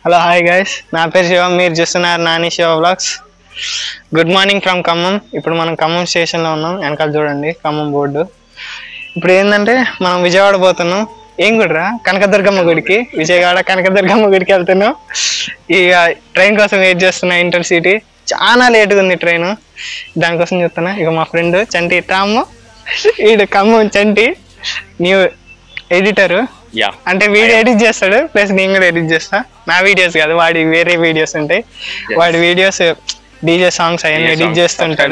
Hello hi guys, నా పేరు శివ. మీరు చూస్తున్నారు Nani Shiva blogs. Good morning from Khammam. ఇప్పుడు మనం ఖమ్మం స్టేషన్లో ఉన్నాం. వెనకాల చూడండి ఖమ్మం బోర్డు. ఇప్పుడు ఏంటంటే మనం విజయవాడ పోతున్నాం. ఏం గుడిరా? కనకదుర్గమ్మ గుడికి. విజయవాడ కనకదుర్గమ్మ గుడికి వెళ్తున్నాం. ఇక ట్రైన్ కోసం వెయిట్ చేస్తున్నా. ఇంటర్సిటీ చాలా లేట్గా ఉంది ట్రైన్, దానికోసం చూస్తున్నా. ఇక మా ఫ్రెండ్ చంటి టామ్, ఈడు ఖమ్మం చంటి న్యూ ఎడిటరు. అంటే వీడియో ఎడిట్ చేస్తాడు, ప్లస్ నేను కూడా ఎడిట్ చేస్తా. నా వీడియోస్ కాదు, వాడి వేరే వీడియోస్ ఉంటాయి. వాడి వీడియోస్ డీజే సాంగ్స్ అవన్నీ ఎడిట్ చేస్తుంటాడు.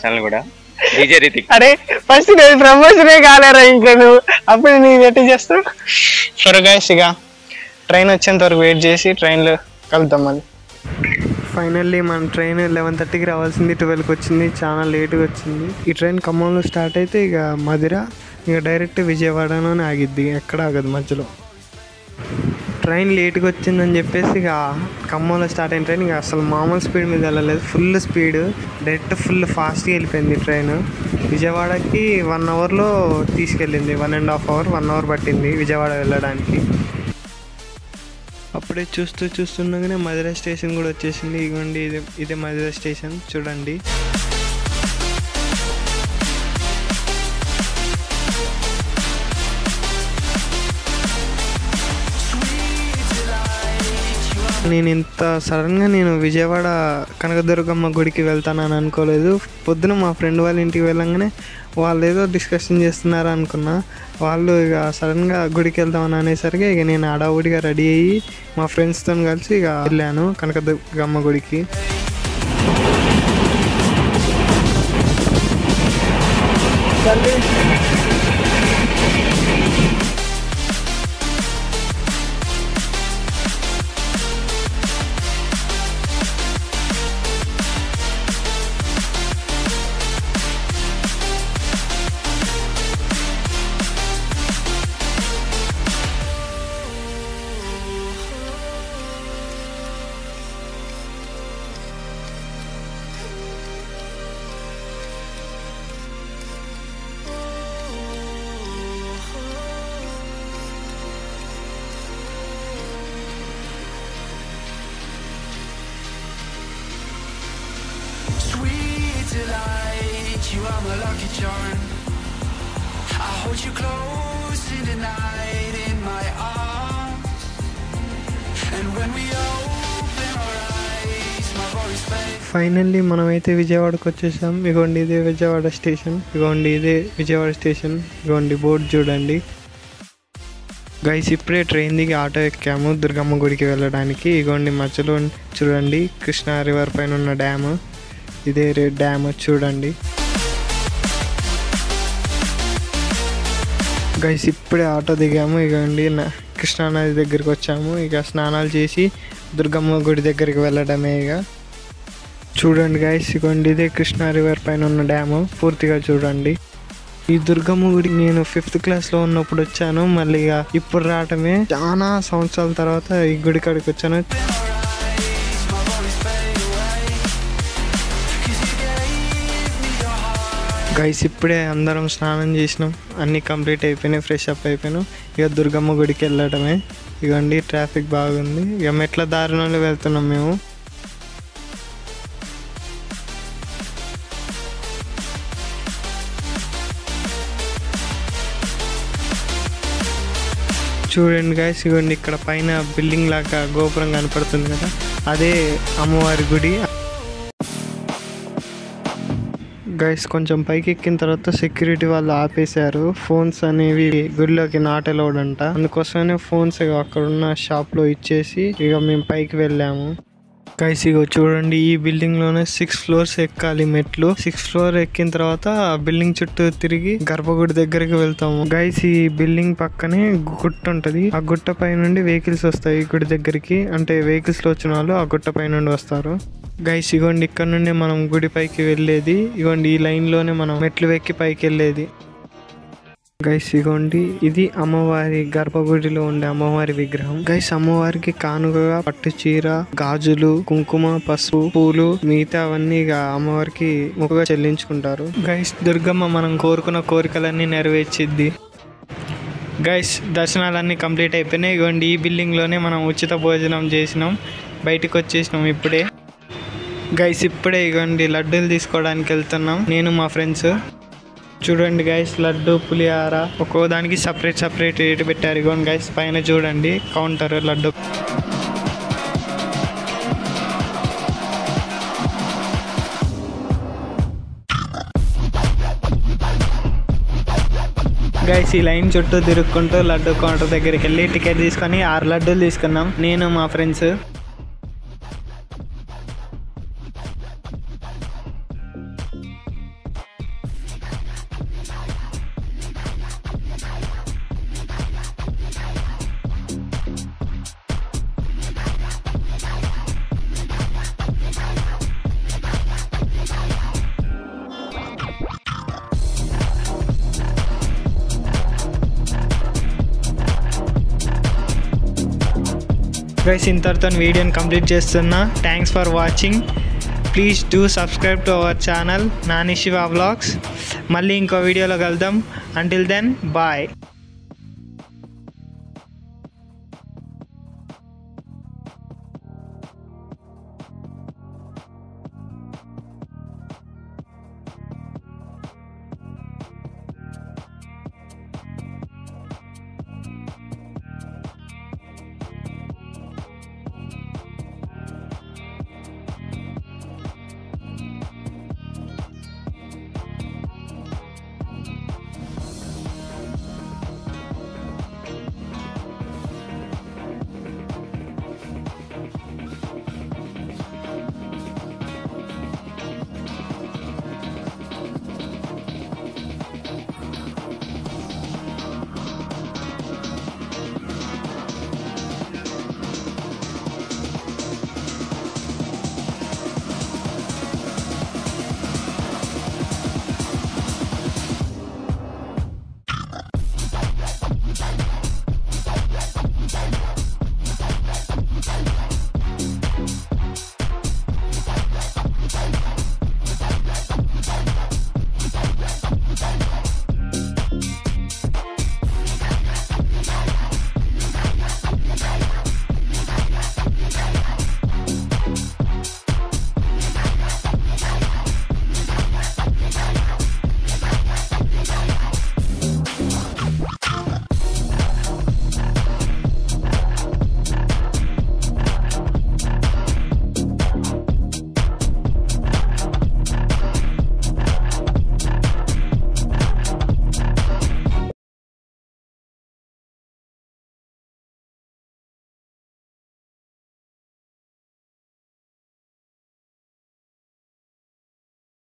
అరే ఫస్ట్ నేను ప్రమోషనే కాలేరా ఇంకా నువ్వు, అప్పుడు నేను ఎడిట్ చేస్తావు. సరే గైస్, ఇక ట్రైన్ వచ్చేంత వరకు వెయిట్ చేసి ట్రైన్లో కలుద్దాం మళ్ళీ. ఫైనల్లీ మన ట్రైన్ 11:30కి రావాల్సింది 12కి వచ్చింది. చాలా లేట్గా వచ్చింది. ఈ ట్రైన్ ఖమ్మంలో స్టార్ట్ అయితే ఇక మధిర, ఇక డైరెక్ట్ విజయవాడలోనే ఆగిద్ది, ఎక్కడ ఆగదు మధ్యలో. ట్రైన్ లేట్గా వచ్చిందని చెప్పేసి ఇక ఖమ్మంలో స్టార్ట్ అయిన ట్రైన్ ఇక అసలు మామూలు స్పీడ్ మీద వెళ్ళలేదు, ఫుల్ స్పీడ్, డైరెక్ట్ ఫుల్ ఫాస్ట్గా వెళ్ళిపోయింది ట్రైన్. విజయవాడకి 1 అవర్లో తీసుకెళ్ళింది. 1.5 అవర్ 1 అవర్ పట్టింది విజయవాడ వెళ్ళడానికి. అప్పుడే చూస్తుండగానే మధిర స్టేషన్ కూడా వచ్చేసింది. ఇదిగోండి, ఇదే మధిర స్టేషన్ చూడండి. నేను ఇంత సడన్గా విజయవాడ కనకదుర్గమ్మ గుడికి వెళ్తానని అనుకోలేదు. పొద్దున మా ఫ్రెండ్ వాళ్ళ ఇంటికి వెళ్ళంగానే వాళ్ళు ఏదో డిస్కషన్ చేస్తున్నారు అనుకున్నా. వాళ్ళు ఇక సడన్గా గుడికి వెళ్తామని అనేసరికి ఇక నేను హడావుడిగా రెడీ అయ్యి మా ఫ్రెండ్స్తో కలిసి ఇక వెళ్ళాను కనకదుర్గమ్మ గుడికి. You are my lucky charm. I hold you close in the night in my arms. And when we open our eyes, my voice fades. Finally మనమైతే విజయవాడకు వచ్చేసాం. ఇగోండి ఇదే విజయవాడ స్టేషన్. ఇగోండి ఇదే విజయవాడ స్టేషన్. ఇగోండి బోర్డు చూడండి. గైస్ ఇప్పుడే ట్రైన్ దిగి ఆటో ఎక్కాము దుర్గమ్మ గుడికి వెళ్ళడానికి. ఇగోండి మధ్యలో చూడండి కృష్ణా రివర్ పైన ఉన్న డ్యామ్, ఇదే డ్యామ్ చూడండి. గైస్ ఇప్పుడే ఆటో దిగాము. ఇగోండి కృష్ణానది దగ్గరికి వచ్చాము. ఇక స్నానాలు చేసి దుర్గమ్మ గుడి దగ్గరికి వెళ్ళడమే. ఇక చూడండి గైస్, ఇగోండి ఇదే కృష్ణా రివర్ పైన ఉన్న డ్యాము పూర్తిగా చూడండి. ఈ దుర్గమ్మ గుడి నేను 5th క్లాస్లో ఉన్నప్పుడు వచ్చాను. మళ్ళీ ఇక ఇప్పుడు రావటమే, చాలా సంవత్సరాల తర్వాత ఈ గుడి కాడికి వచ్చాను. గైస్ ఇప్పుడే అందరం స్నానం చేసినాం, అన్నీ కంప్లీట్ అయిపోయినాయి, ఫ్రెష్ అప్ అయిపోయినాం. ఇక దుర్గమ్మ గుడికి వెళ్ళడమే. ఇగండి ట్రాఫిక్ బాగుంది. ఇక మెట్ల దారిలో వెళ్తున్నాం మేము. చూడండి గైస్, ఇగోండి ఇక్కడ పైన బిల్డింగ్ లాగా గోపురం కనపడుతుంది కదా, అదే అమ్మవారి గుడి. గైస్ కొంచెం పైకి ఎక్కిన తర్వాత సెక్యూరిటీ వాళ్ళు ఆపేశారు. ఫోన్స్ అనేవి గుడిలోకి నాట్ అలౌడ్ అంట. అందుకోసమే ఫోన్స్ అక్కడున్న షాప్లో ఇచ్చేసి ఇక మేము పైకి వెళ్ళాము. గైస్ ఇగో చూడండి, ఈ బిల్డింగ్ లోనే 6 ఫ్లోర్స్ ఎక్కాలి మెట్లు. 6 ఫ్లోర్ ఎక్కిన తర్వాత ఆ బిల్డింగ్ చుట్టూ తిరిగి గర్భగుడి దగ్గరికి వెళ్తాము. గైస్ ఈ బిల్డింగ్ పక్కనే గుట్ట ఉంటది. ఆ గుట్ట పై నుండి వెహికల్స్ వస్తాయి గుడి దగ్గరికి. అంటే వెహికల్స్ లో వచ్చిన వాళ్ళు ఆ గుట్ట పై నుండి వస్తారు. గైస్ ఇగోండి ఇక్కడ నుండి మనం గుడి పైకి వెళ్ళేది. ఇగోండి ఈ లైన్ లోనే మనం మెట్లు ఎక్కి పైకి వెళ్ళేది. గైస్ ఇగోండి ఇది అమ్మవారి గర్భగుడిలో ఉండే అమ్మవారి విగ్రహం. గైస్ అమ్మవారికి కానుకగా పట్టు చీర, గాజులు, కుంకుమ, పసుపు, పూలు, మిగతా అవన్నీ అమ్మవారికి మొక్కుగా చెల్లించుకుంటారు. గైస్ దుర్గమ్మ మనం కోరుకున్న కోరికలన్నీ నెరవేర్చిద్ది. గైస్ దర్శనాలన్నీ కంప్లీట్ అయిపోయినాయి. ఇదిగోండి ఈ బిల్డింగ్లోనే మనం ఉచిత భోజనం చేసినాం. బయటకు వచ్చేసినాం ఇప్పుడే. గైస్ ఇప్పుడే ఇదిగోండి లడ్డూలు తీసుకోవడానికి వెళ్తున్నాం నేను మా ఫ్రెండ్స్. చూడండి గైస్ లడ్డు పులిహార ఒక్కో దానికి సపరేట్ రేటు పెట్టారు. ఇదిగోండి గైస్ పైన చూడండి కౌంటర్ లడ్డు. గైస్ ఈ లైన్ చుట్టూ తిరుక్కుంటూ లడ్డు కౌంటర్ దగ్గరికి వెళ్ళి టికెట్ తీసుకొని 6 లడ్డూలు తీసుకున్నాం నేను మా ఫ్రెండ్స్. గైస్ ఇంతటితో వీడియోని కంప్లీట్ చేస్తున్నా. Thanks for watching. Please do subscribe to our channel Nani Shiva vlogs. మళ్ళీ ఇంకో వీడియోలో కలుద్దాం. Until then bye.